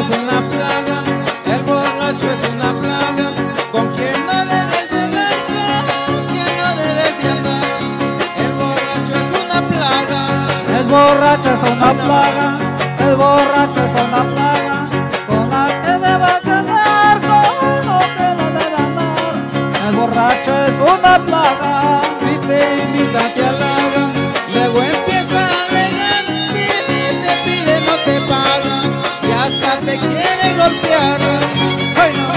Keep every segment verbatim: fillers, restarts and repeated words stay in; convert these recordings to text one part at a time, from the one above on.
es una plaga, el borracho es una plaga, con quien no debes de andar, con quien no debes de andar. El borracho es una plaga, el borracho es una plaga, el borracho es una plaga, con la que debes de andar, con lo que no debes andar. El borracho es una plaga. si te invita te halaga, luego empieza a alegar, si te pide no te paga, y hasta te quiere golpear. ¡Ay, no!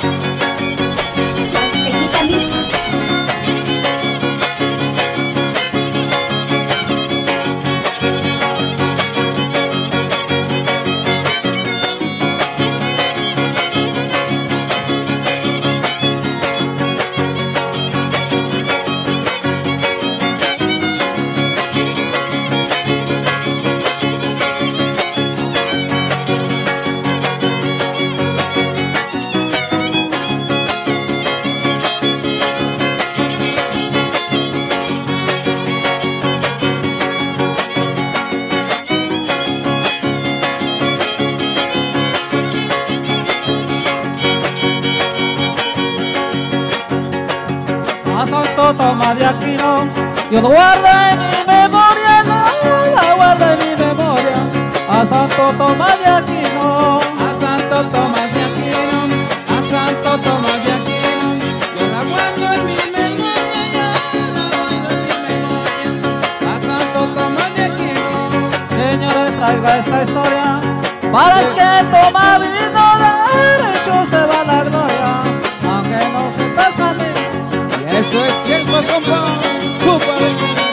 Aztequita Mix. A Santo Tomás de Aquino, yo lo guardo en mi memoria, no la guardo en mi memoria. A Santo Tomás de Aquino, A Santo Tomás de Aquino, a Santo Tomás de Aquino, yo la guardo en mi memoria, yo la guardo en mi memoria. A Santo Tomás de Aquino, señores, traiga esta historia, para el que toma vino derecho se va la gloria, aunque no sepa el camino. eso es cierto, compa. ¡Úpale!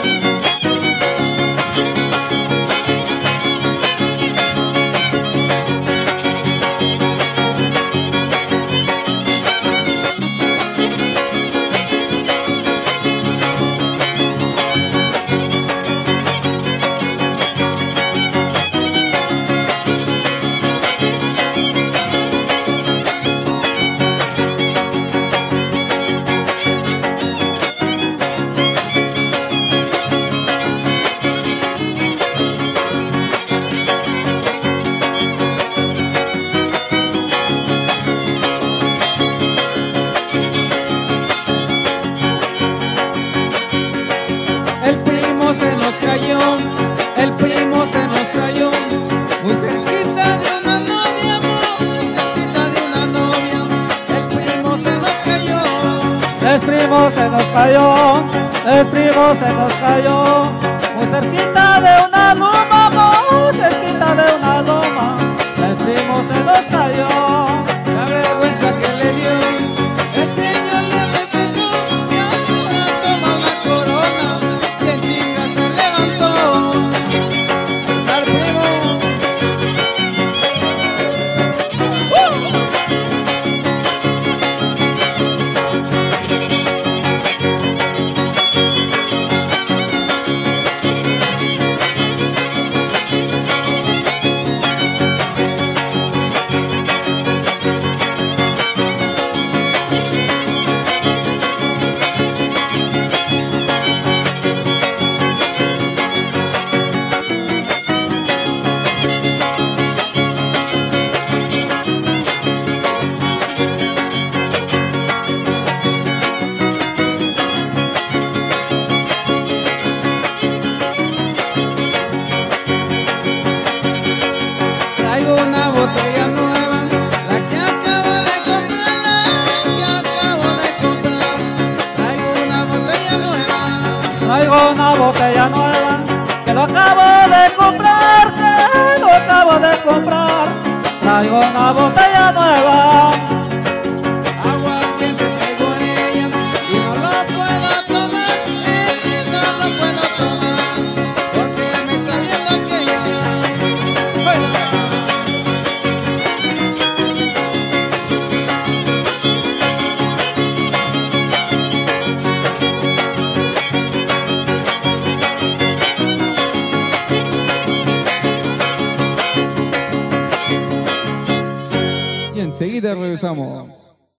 El primo se nos cayó, el primo se nos cayó, muy cerquita de una novia, muy cerquita de una novia. El primo se nos cayó, El primo se nos cayó, el primo se nos cayó, muy cerquita de una loma, muy cerquita de una loma. El primo se nos cayó. la vergüenza que le dio, el Señor le recetó, y ahora toma la corona, y en chinga se levantó. Ahí está el primo. Traigo una botella nueva, la que acabo de comprar, la que acabo de comprar. Traigo una botella nueva, Traigo una botella nueva, que lo acabo de comprar, que lo acabo de comprar. Traigo una botella nueva. agua caliente traigo en ella, y no lo puedo tomar, y no lo puedo tomar, porque me está viendo aquella. ¡Baila! Y enseguida regresamos.